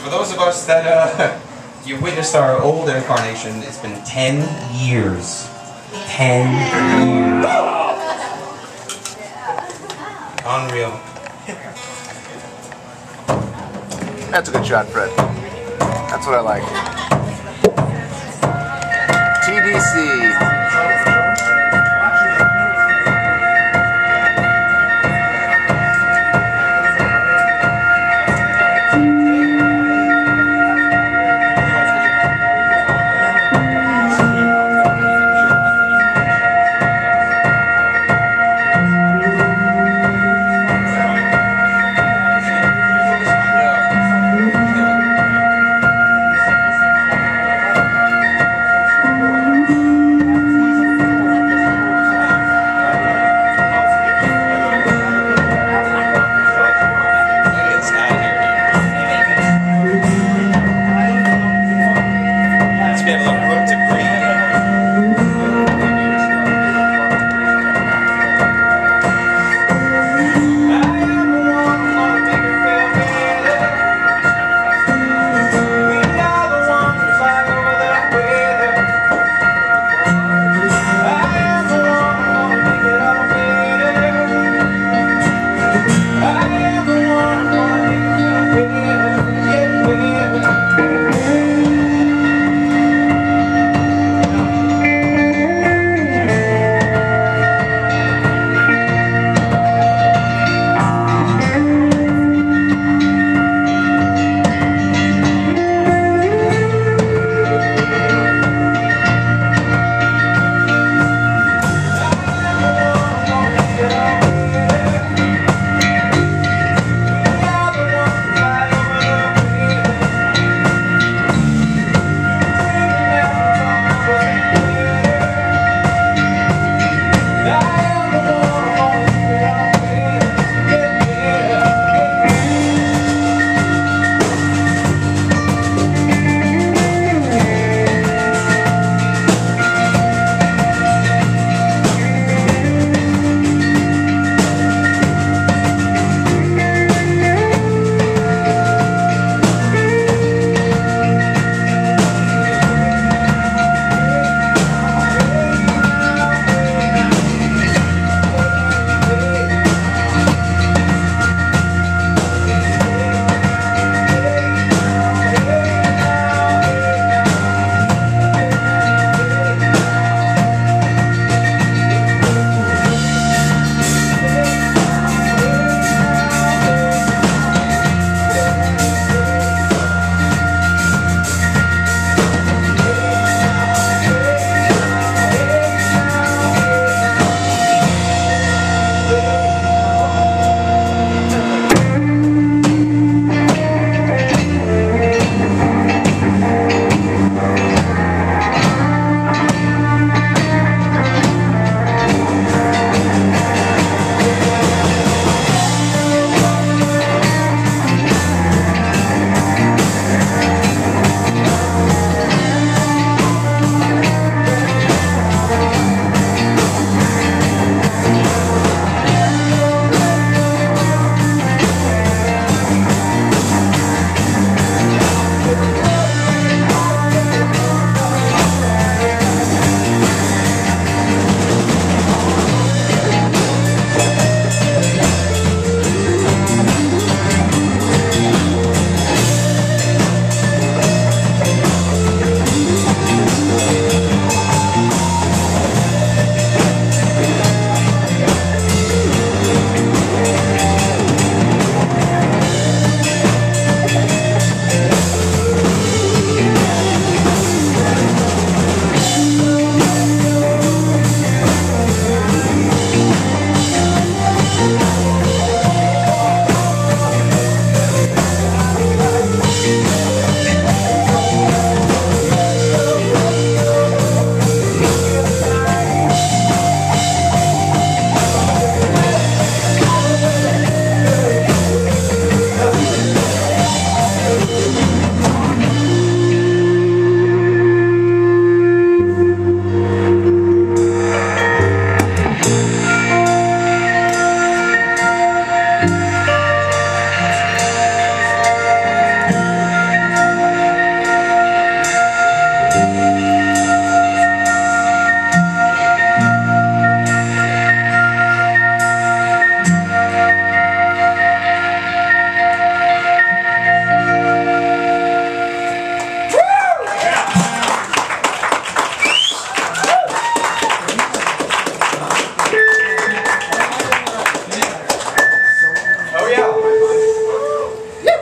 For those of us that you witnessed our old incarnation, it's been 10 years. 10 years. Unreal. That's a good shot, Fred. That's what I like. TDC.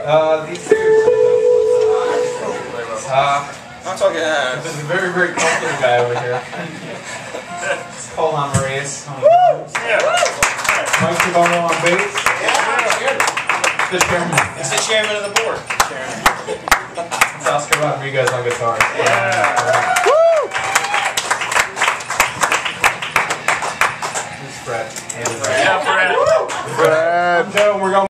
These two. I'm talking. This is a very, very comfortable guy over here. It's Paul Amaris on Mike Tabono on bass. The chairman. He's the chairman of the board. It's Oscar Rodriguez on guitar. Yeah. Woo! Fred. Yeah, Fred. Fred. We're going.